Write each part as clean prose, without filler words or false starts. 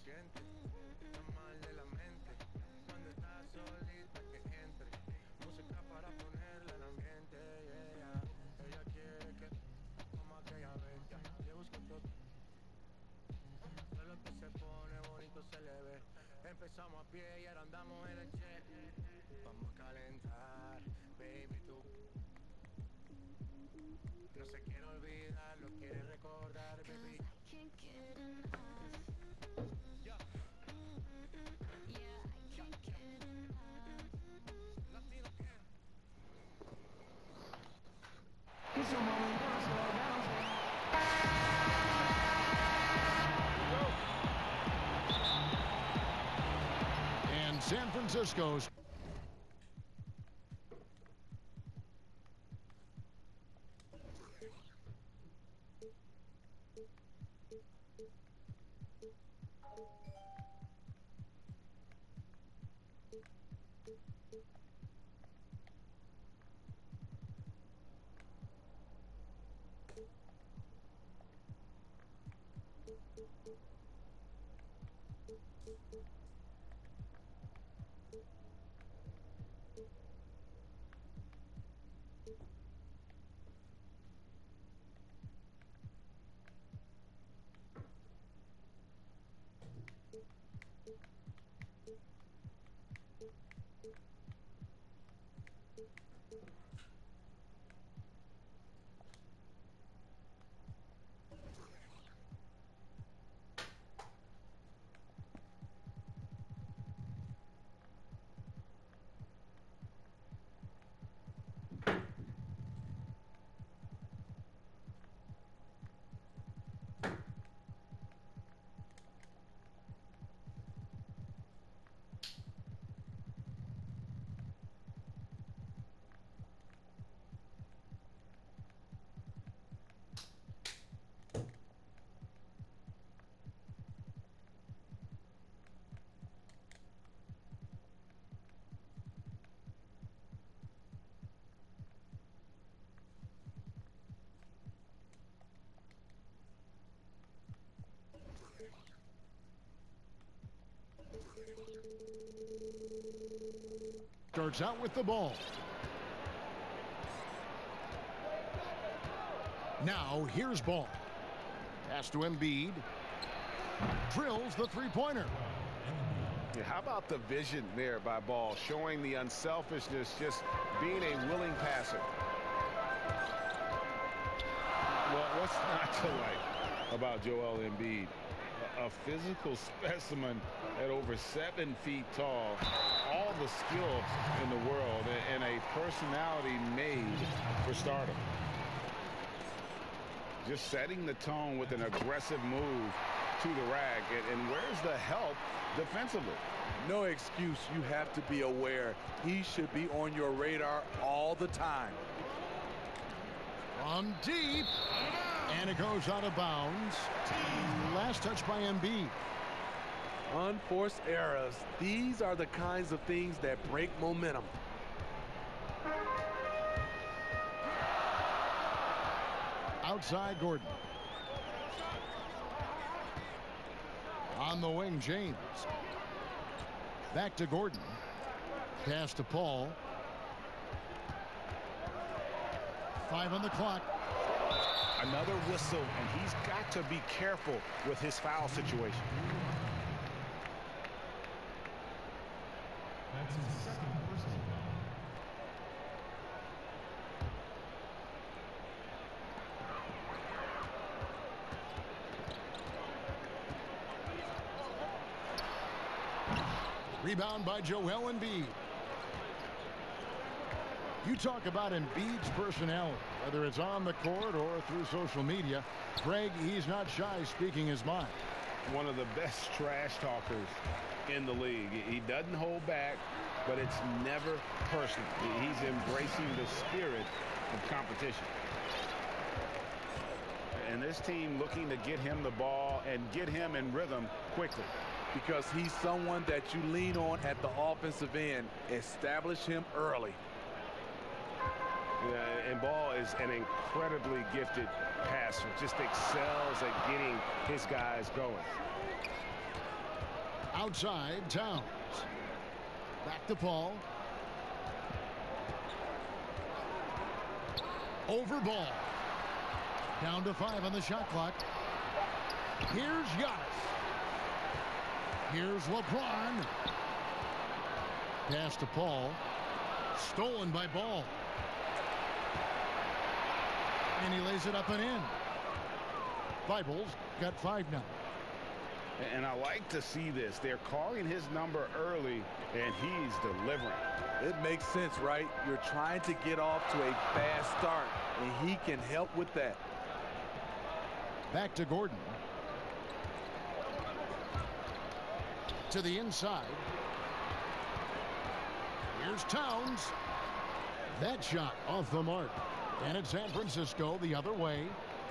And San Francisco's starts out with the ball. Now here's Ball. Pass to Embiid. Drills the three-pointer. Yeah, how about the vision there by Ball, showing the unselfishness, just being a willing passer. Well, what's not to like about Joel Embiid? A physical specimen at over 7 feet tall, all the skill in the world, and a personality made for stardom. Just setting the tone with an aggressive move to the rack, and where's the help defensively? No excuse. You have to be aware. He should be on your radar all the time. From deep, and it goes out of bounds. Last touch by Embiid. Unforced errors. These are the kinds of things that break momentum. Outside Gordon. On the wing, James. Back to Gordon. Pass to Paul. 5 on the clock. Another whistle, and he's got to be careful with his foul situation. That's his second personal foul. Rebound by Joel Embiid. You talk about Embiid's personality, whether it's on the court or through social media. Greg, he's not shy speaking his mind. One of the best trash talkers in the league. He doesn't hold back, but it's never personal. He's embracing the spirit of competition. And this team looking to get him the ball and get him in rhythm quickly. Because he's someone that you lean on at the offensive end. Establish him early. And Ball is an incredibly gifted passer. Just excels at getting his guys going. Outside, Towns. Back to Paul. Over ball. Down to 5 on the shot clock. Here's Giannis. Here's LeBron. Pass to Paul. Stolen by Ball. And he lays it up and in. Thibault's got 5 now. And I like to see this. They're calling his number early, and he's delivering. It makes sense, right? You're trying to get off to a fast start, and he can help with that. Back to Gordon. To the inside. Here's Towns. That shot off the mark. And it's San Francisco the other way.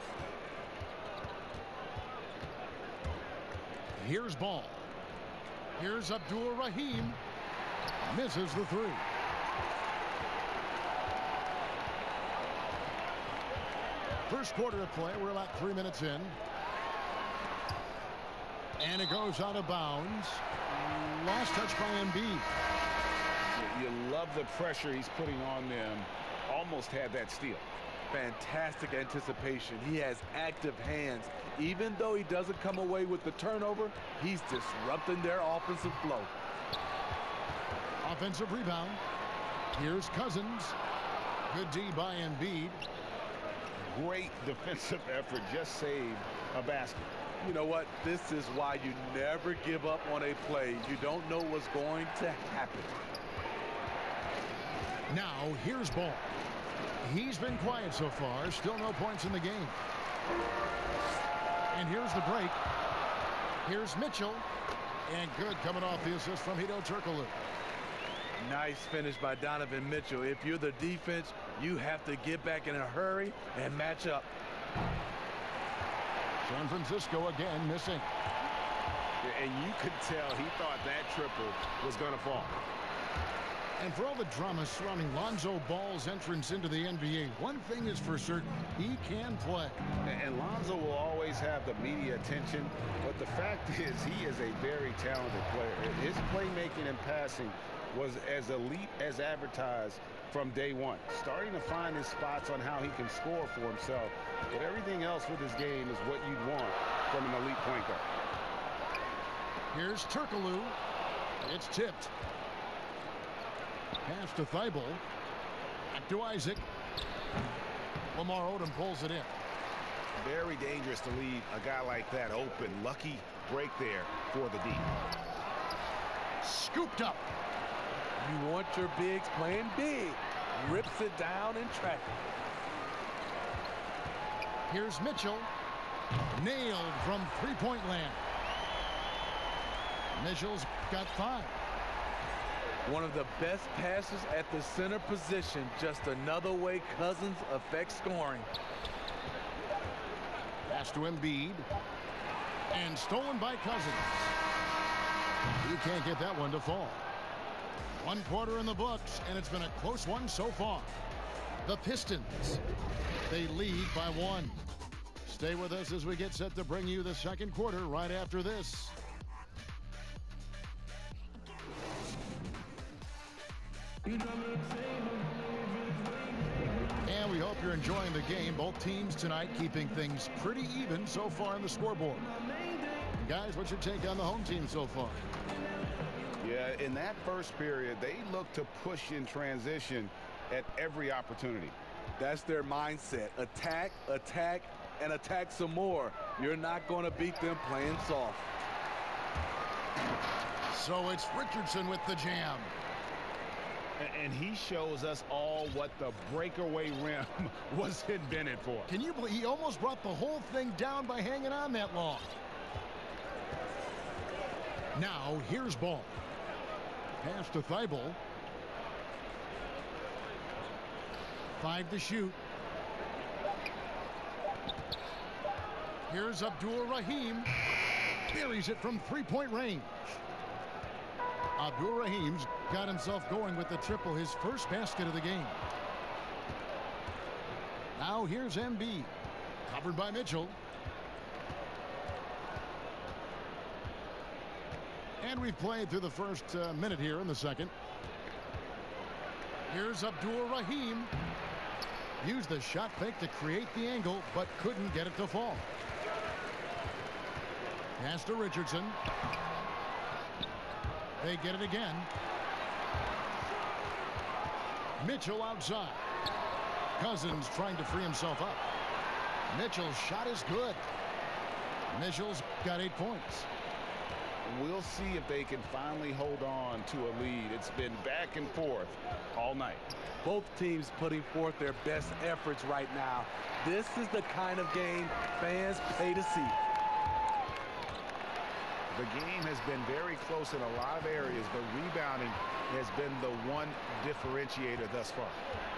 Here's Ball. Here's Abdul-Rahim. Misses the 3. First quarter of play. We're about 3 minutes in. And it goes out of bounds. Last touch by Embiid. You love the pressure he's putting on them. Almost had that steal. Fantastic anticipation. He has active hands. Even though he doesn't come away with the turnover, he's disrupting their offensive flow. Offensive rebound. Here's Cousins. Good D by Embiid. Great defensive effort. Just saved a basket. You know what? This is why you never give up on a play. You don't know what's going to happen. Now, here's Ball. He's been quiet so far. Still no points in the game. And here's the break. Here's Mitchell. And good coming off the assist from Hedo Turkoglu. Nice finish by Donovan Mitchell. If you're the defense, you have to get back in a hurry and match up. San Francisco again missing. And you could tell he thought that triple was going to fall. And for all the drama surrounding Lonzo Ball's entrance into the NBA, one thing is for certain, he can play. And Lonzo will always have the media attention, but the fact is he is a very talented player. His playmaking and passing was as elite as advertised from day one. Starting to find his spots on how he can score for himself, but everything else with his game is what you'd want from an elite point guard. Here's Turkoglu. It's tipped. Pass to Thibault. Back to Isaac. Lamar Odom pulls it in. Very dangerous to leave a guy like that open. Lucky break there for the D. Scooped up. You want your bigs playing big. Rips it down in traffic. Here's Mitchell. Nailed from three-point land. Mitchell's got 5. One of the best passes at the center position. Just another way Cousins affects scoring. Pass to Embiid. And stolen by Cousins. He can't get that one to fall. 1 quarter in the books, and it's been a close one so far. The Pistons, they lead by 1. Stay with us as we get set to bring you the second quarter right after this. And we hope you're enjoying the game. Both teams tonight keeping things pretty even so far on the scoreboard. Guys, what's your take on the home team so far? Yeah, in that first period, they look to push in transition at every opportunity. That's their mindset. Attack, attack, and attack some more. You're not going to beat them playing soft. So it's Richardson with the jam. And he shows us all what the breakaway rim was invented for. Can you believe he almost brought the whole thing down by hanging on that long? Now, here's Ball. Pass to Thibault. 5 to shoot. Here's Abdul-Rahim. Buries it from three-point range. Abdul-Rahim's got himself going with the triple, his first basket of the game. Now here's Embiid. Covered by Mitchell. And And we've played through the first minute here in the second. Here's Abdul Rahim. Used the shot fake to create the angle, but couldn't get it to fall. Pass to Richardson. They get it again. Mitchell outside. Cousins trying to free himself up. Mitchell's shot is good. Mitchell's got 8 points. We'll see if they can finally hold on to a lead. It's been back and forth all night. Both teams putting forth their best efforts right now. This is the kind of game fans pay to see. The game has been very close in a lot of areas, but rebounding has been the one differentiator thus far.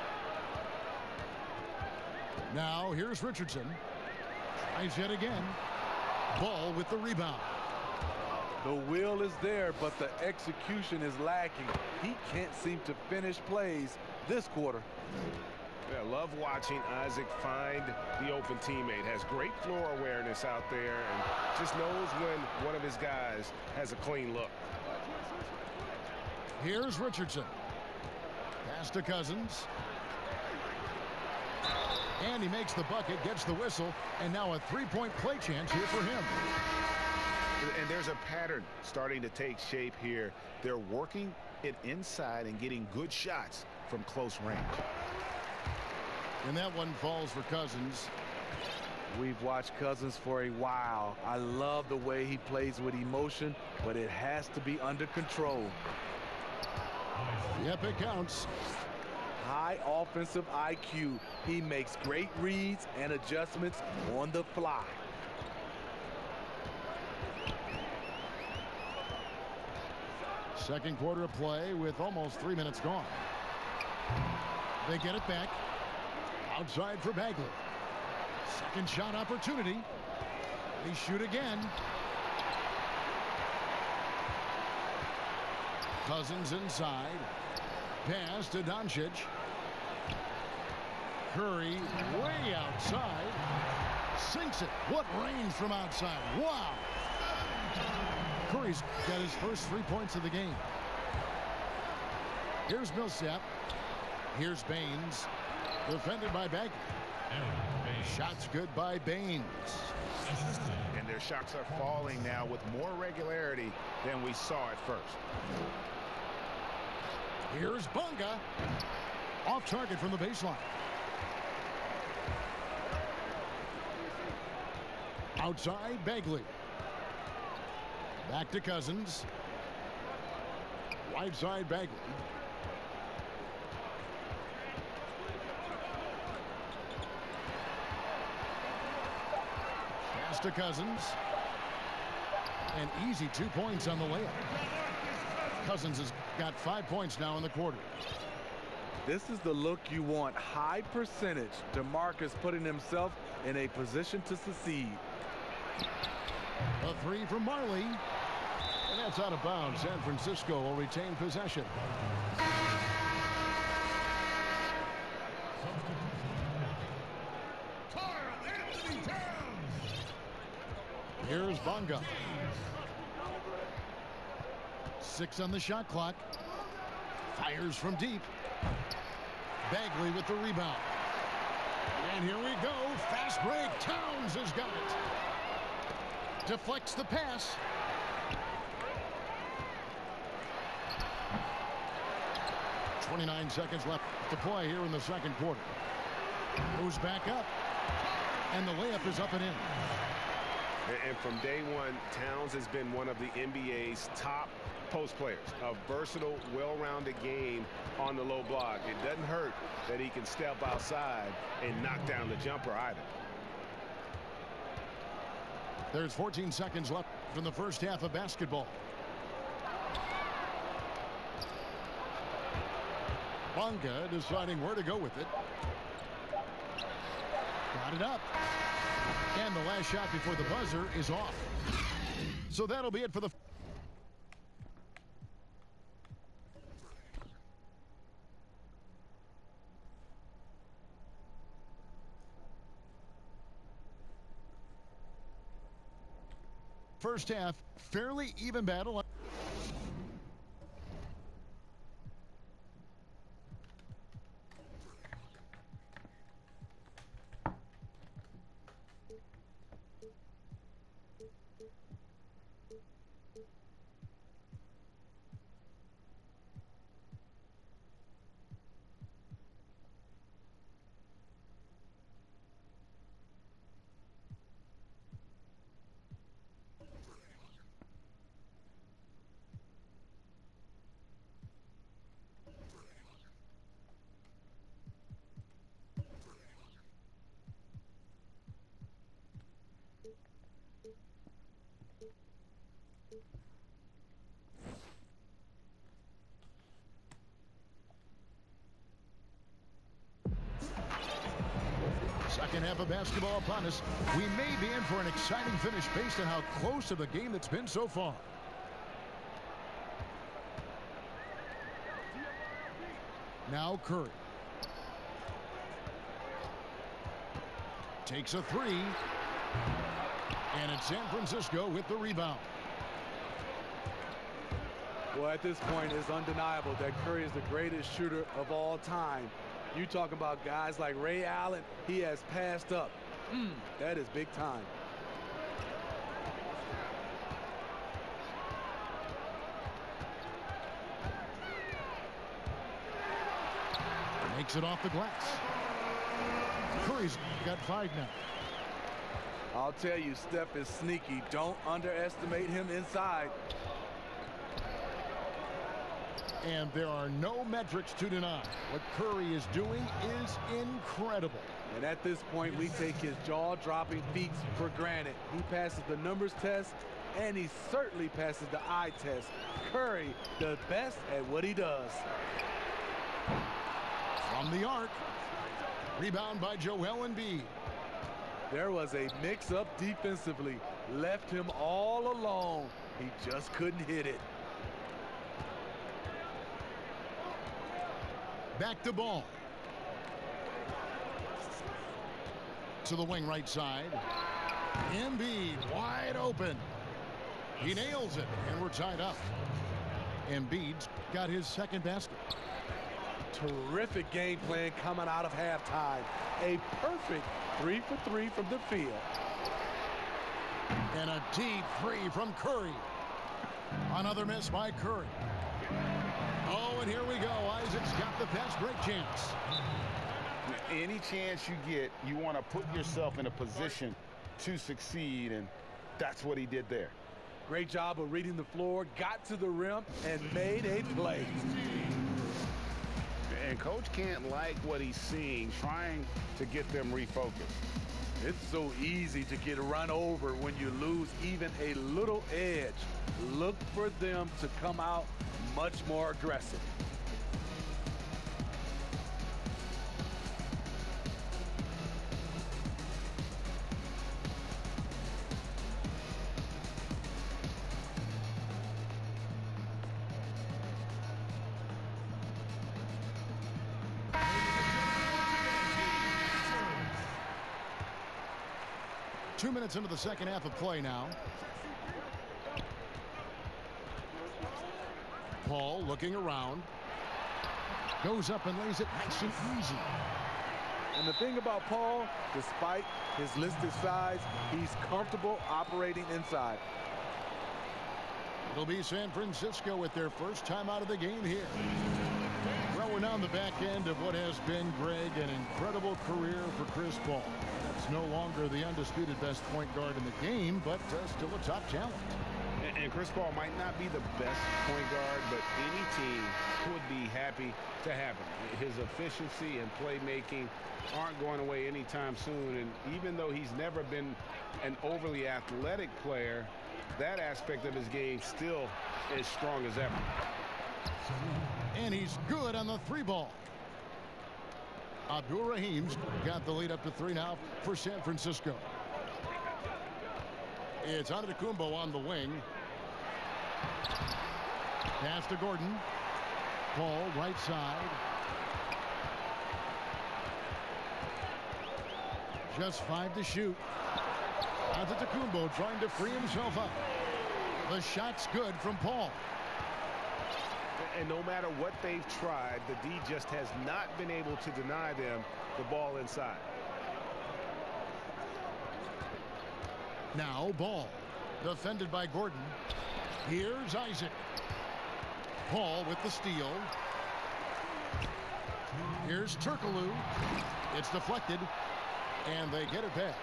Now here's Richardson. Tries yet again. Ball with the rebound. The will is there, but the execution is lacking. He can't seem to finish plays this quarter. Yeah, love watching Isaac find the open teammate. Has great floor awareness out there and just knows when one of his guys has a clean look. Here's Richardson. Pass to Cousins. And he makes the bucket, gets the whistle, and now a three-point play chance here for him. And there's a pattern starting to take shape here. They're working it inside and getting good shots from close range. And that one falls for Cousins. We've watched Cousins for a while. I love the way he plays with emotion, but it has to be under control. Yep, it counts. High offensive IQ. He makes great reads and adjustments on the fly. Second quarter of play with almost 3 minutes gone. They get it back. Outside for Bagley. Second shot opportunity. They shoot again. Cousins inside. Pass to Doncic. Curry way outside. Sinks it. What range from outside. Wow. Curry's got his first 3 points of the game. Here's Millsap. Here's Baines. Defended by Bagley. Shots good by Baines. And their shots are falling now with more regularity than we saw at first. Here's Bunga. Off target from the baseline. Outside Bagley. Back to Cousins. Right side Bagley. Pass to Cousins. An easy 2 points on the layup. Cousins has got 5 points now in the quarter. This is the look you want. High percentage. DeMarcus putting himself in a position to succeed. A three from Marley. And that's out of bounds. San Francisco will retain possession. Here's Bunga. 6 on the shot clock. Fires from deep. Bagley with the rebound. And here we go. Fast break. Towns has got it. Deflects the pass. .29 seconds left to play here in the second quarter. Moves back up. And the layup is up and in. And from day one, Towns has been one of the NBA's top post players. A versatile, well-rounded game on the low block. It doesn't hurt that he can step outside and knock down the jumper either. There's 14 seconds left from the first half of basketball. Bunga deciding where to go with it. Got it up. And the last shot before the buzzer is off. So that'll be it for the first half. Fairly even battle. second half of basketball upon us. We may be in for an exciting finish based on how close to the game that's been so far. Now Curry. Takes a three. And it's San Francisco with the rebound. Well, at this point, it's undeniable that Curry is the greatest shooter of all time. You talk about guys like Ray Allen, he has passed up. That is big time. Makes it off the glass. Curry's got 5 now. I'll tell you, Steph is sneaky. Don't underestimate him inside. And there are no metrics to deny. What Curry is doing is incredible. And at this point, we take his jaw-dropping feats for granted. He passes the numbers test, and he certainly passes the eye test. Curry, the best at what he does. From the arc. Rebound by Joel Embiid. There was a mix-up defensively. Left him all alone. He just couldn't hit it. Back to Ball. To the wing right side. Embiid wide open. He nails it, and we're tied up. Embiid's got his second basket. Terrific game plan coming out of halftime. A perfect 3 for 3 from the field. And a deep three from Curry. Another miss by Curry. Oh, and here we go. Isaac's got the fast break chance. Any chance you get, you want to put yourself in a position to succeed, and that's what he did there. Great job of reading the floor, got to the rim, and made a play. And Coach can't like what he's seeing, trying to get them refocused. It's so easy to get run over when you lose even a little edge. Look for them to come out much more aggressive. Two minutes into the second half of play now. Paul looking around. Goes up and lays it nice and easy. And the thing about Paul, despite his listed size, he's comfortable operating inside. It'll be San Francisco with their first time out of the game here. Well, we're now on the back end of what has been, Greg, an incredible career for Chris Paul. That's no longer the undisputed best point guard in the game, but still a top talent. And Chris Paul might not be the best point guard, but any team would be happy to have him. His efficiency and playmaking aren't going away anytime soon. And even though he's never been an overly athletic player, that aspect of his game still is strong as ever. And he's good on the three ball. Abdul Rahim's got the lead up to 3 now for San Francisco. It's Antetokounmpo on the wing. Pass to Gordon. Paul right side. Just 5 to shoot. Antetokounmpo trying to free himself up. The shot's good from Paul. And no matter what they've tried, the D just has not been able to deny them the ball inside. Now Ball, defended by Gordon. Here's Isaac. Paul with the steal. Here's Turkoglu. It's deflected, and they get it back.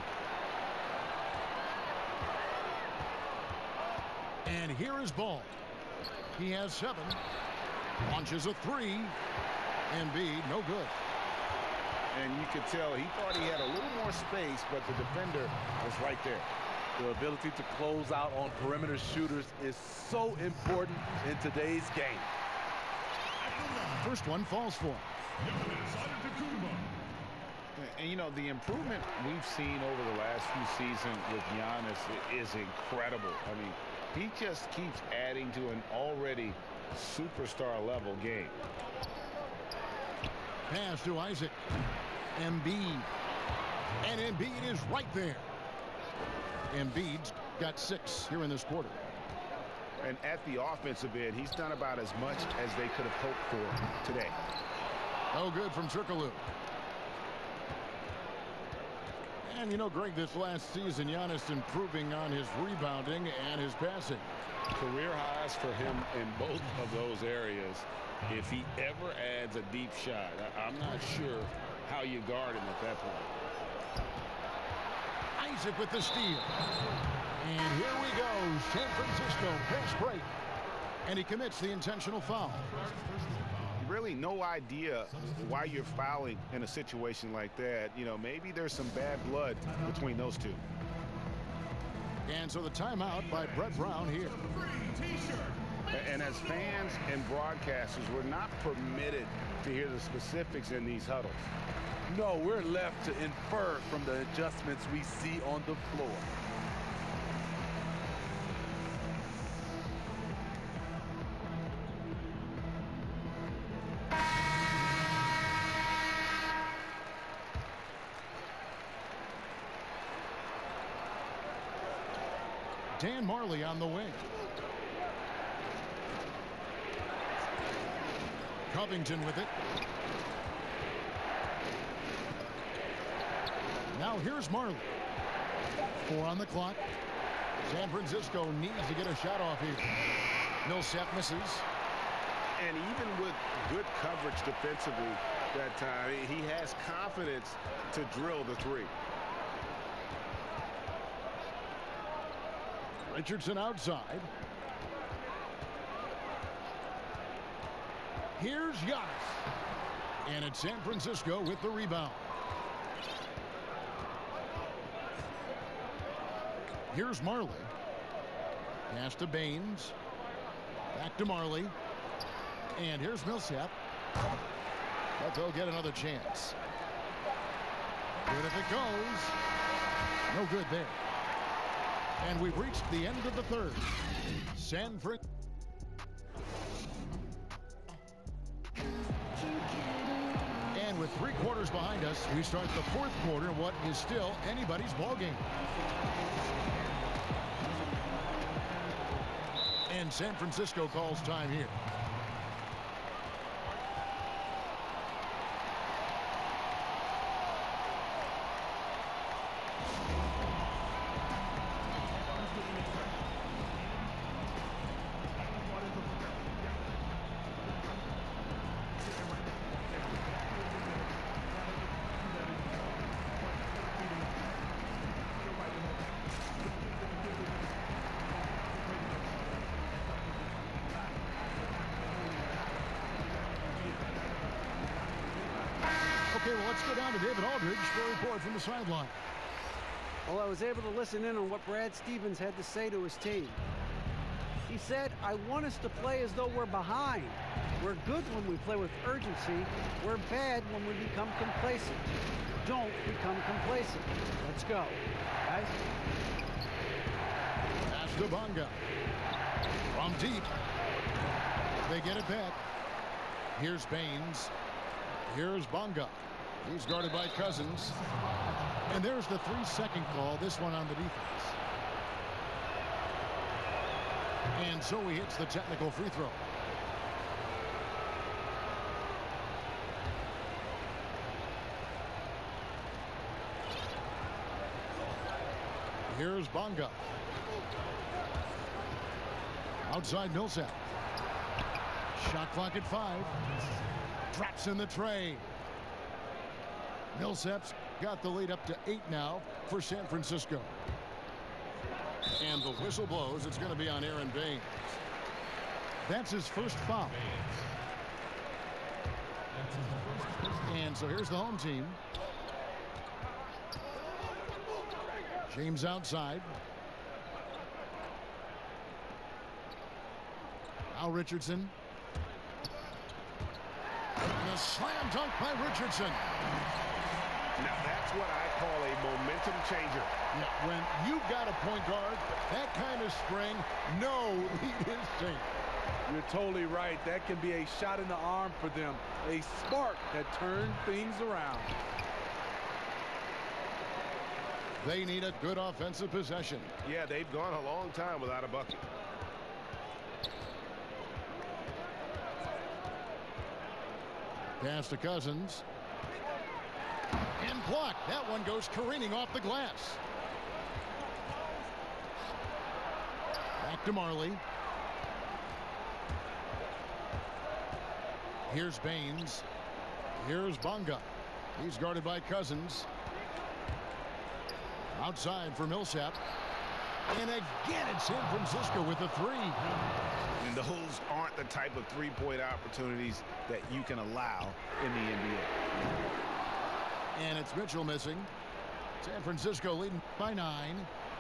And here is Ball. He has 7. Launches a 3. Embiid, no good. And you could tell he thought he had a little more space, but the defender was right there. The ability to close out on perimeter shooters is so important in today's game. First one falls for him. And know, the improvement we've seen over the last few seasons with Giannis is incredible. I mean, he just keeps adding to an already superstar level game. Pass to Isaac. Embiid. And Embiid is right there. Embiid's got 6 here in this quarter. And at the offensive end, he's done about as much as they could have hoped for today. No good from Turkoglu. And you know, Greg, this last season, Giannis improving on his rebounding and his passing. Career highs for him in both of those areas. If he ever adds a deep shot, I'm not sure how you guard him at that point. Isaac with the steal. And here we go. San Francisco pass break. And he commits the intentional foul. Really no idea why you're fouling in a situation like that. You know, maybe there's some bad blood between those two. And so the timeout by Brett Brown here. And as fans and broadcasters, we're not permitted to hear the specifics in these huddles. No, we're left to infer from the adjustments we see on the floor. Dan Marley on the wing. Covington with it. Now here's Marley. 4 on the clock. San Francisco needs to get a shot off here. Millsap misses. And even with good coverage defensively that time, he has confidence to drill the 3. Richardson outside. Here's Giannis. And it's San Francisco with the rebound. Here's Marley. Pass to Baines. Back to Marley. And here's Millsap. But they'll get another chance. Good if it goes. No good there. And we've reached the end of the third. San Francisco. And with 3 quarters behind us, we start the 4th quarter, what is still anybody's ball game. And San Francisco calls time here. Okay, well, let's go down to David Aldridge for a report from the sideline. Well, I was able to listen in on what Brad Stevens had to say to his team. He said, I want us to play as though we're behind. We're good when we play with urgency. We're bad when we become complacent. Don't become complacent. Let's go, guys. Pass to Bonga. From deep. They get it back. Here's Baines. Here's Bonga. He's guarded by Cousins. And there's the 3-second call, this one on the defense. And so he hits the technical free throw. Here's Bonga. Outside Millsap. Shot clock at 5. Drops in the tray. Millsap's got the lead up to 8 now for San Francisco. And the whistle blows. It's going to be on Aaron Baines. That's his first foul. And so here's the home team. James outside. Now Richardson. And a slam dunk by Richardson. Now that's momentum changer. Yeah, when you've got a point guard, that kind of string, no lead is safe. You're totally right. That can be a shot in the arm for them. A spark that turns things around. They need a good offensive possession. Yeah, they've gone a long time without a bucket. Pass to Cousins. And blocked. That one goes careening off the glass. Back to Marley. Here's Baines. Here's Bonga. He's guarded by Cousins. Outside for Millsap. And again, it's San Francisco with a three. And those aren't the type of three-point opportunities that you can allow in the NBA. And it's Mitchell missing. San Francisco leading by 9.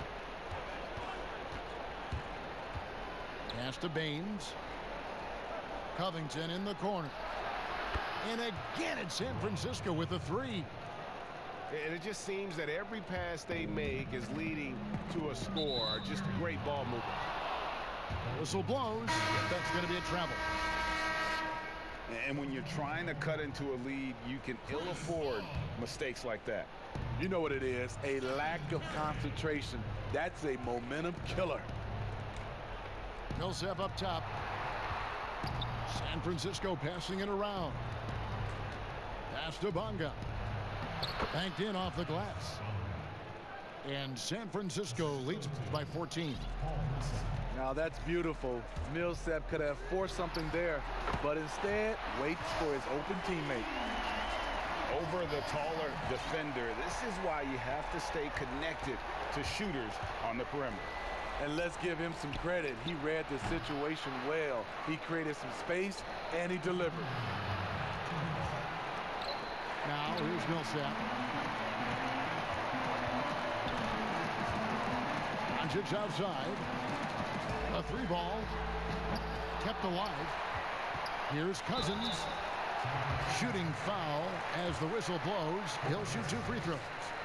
Pass to Baines. Covington in the corner. And again, it's San Francisco with a three. And it just seems that every pass they make is leading to a score. Just great ball movement. Whistle blows. That's going to be a travel. And when you're trying to cut into a lead, you can ill afford mistakes like that. You know what it is, a lack of concentration. That's a momentum killer. Millsap up top. San Francisco passing it around. Pass to Bonga. Banked in off the glass. And San Francisco leads by 14. Now that's beautiful. Millsap could have forced something there, but instead waits for his open teammate. Over the taller defender, this is why you have to stay connected to shooters on the perimeter. And let's give him some credit. He read the situation well. He created some space, and he delivered. Now here's Millsap. Doncic outside. A three ball. Kept alive. Here's Cousins. Shooting foul as the whistle blows. He'll shoot 2 free throws.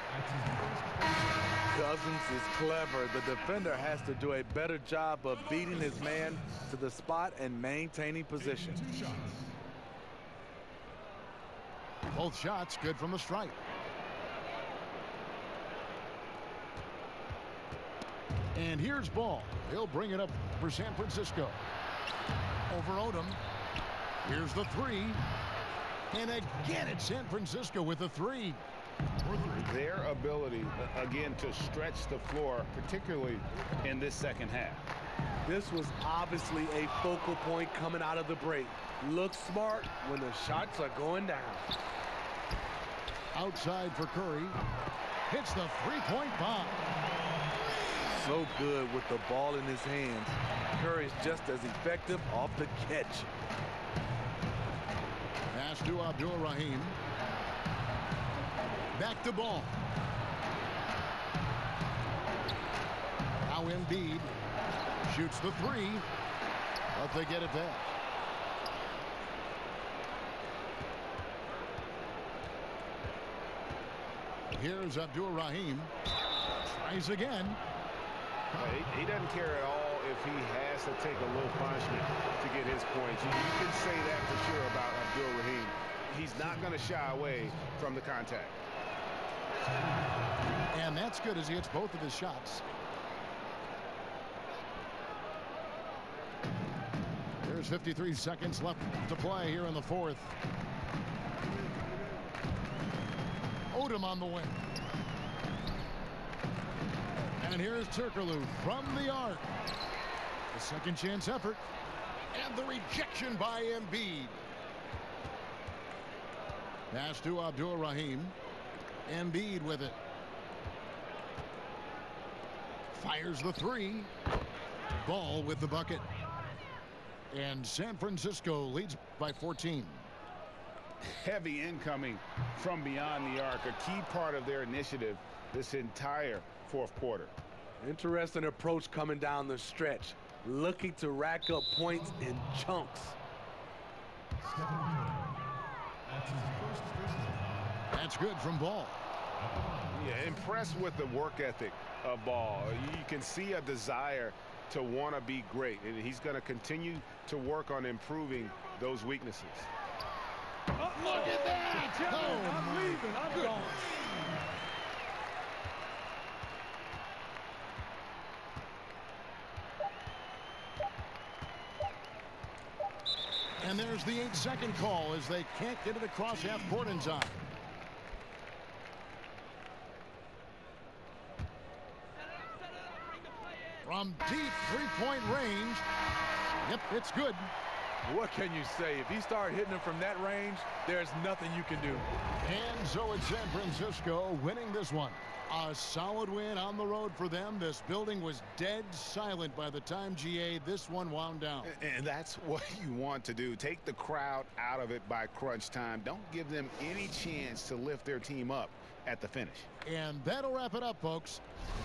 Cousins is clever. The defender has to do a better job of beating his man to the spot and maintaining position. Both shots good from the stripe. And here's Ball. He'll bring it up for San Francisco. Over Odom. Here's the three. And again, it's San Francisco with a three. Their ability, again, to stretch the floor, particularly in this second half. This was obviously a focal point coming out of the break. Look smart when the shots are going down. Outside for Curry. Hits the three-point bomb. So good with the ball in his hands. Curry's just as effective off the catch. Pass to Abdul-Rahim. Back to Ball. Now Embiid shoots the three, but they get it back. Here's Abdul-Rahim. Tries again. He doesn't care at all if he has to take a little punishment to get his points. You can say that for sure about Abdul-Rahim. He's not going to shy away from the contact. And that's good as he hits both of his shots. There's 53 seconds left to play here in the fourth. Odom on the wing. And here's Turkoglu from the arc. The second chance effort. And the rejection by Embiid. Pass to Abdul-Rahim. Embiid with it. Fires the three. Ball with the bucket. And San Francisco leads by 14. Heavy incoming from beyond the arc, a key part of their initiative this entire fourth quarter. Interesting approach coming down the stretch, looking to rack up points in chunks. That's good from Ball. Yeah, impressed with the work ethic of Ball. You can see a desire to want to be great, and he's going to continue to work on improving those weaknesses. Look at that! I'm leaving. I'm going. And there's the 8-second call as they can't get it across half court in time. From deep three-point range. Yep, it's good. What can you say? If he started hitting them from that range, there's nothing you can do. And so it's San Francisco winning this one. A solid win on the road for them. This building was dead silent by the time, GA, this one wound down. And that's what you want to do. Take the crowd out of it by crunch time. Don't give them any chance to lift their team up at the finish. And that'll wrap it up, folks.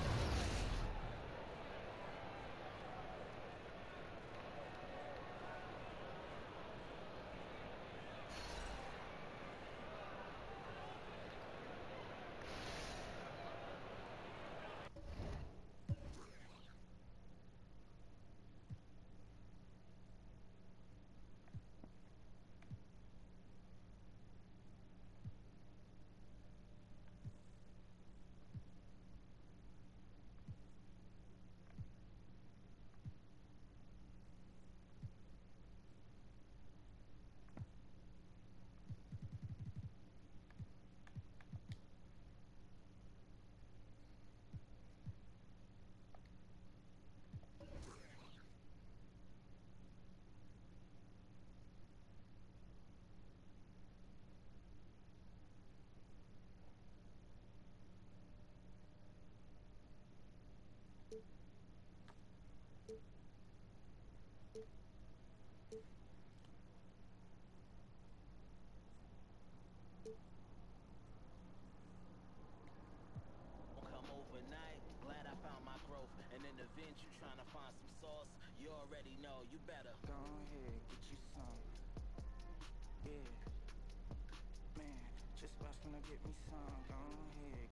You better go ahead, get you some. Yeah, man, just watch when I get me some. Go ahead,